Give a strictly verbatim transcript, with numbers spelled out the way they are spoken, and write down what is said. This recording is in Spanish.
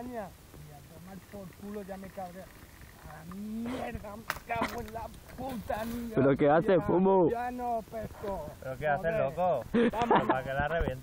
España. Y a tomar por culo, ya me cabré. A la mierda, me cago en la puta niña. ¿Pero qué hace, Fumu? Ya no pesco. ¿Pero qué haces, Joder. loco? Vamos. Para que la reviente.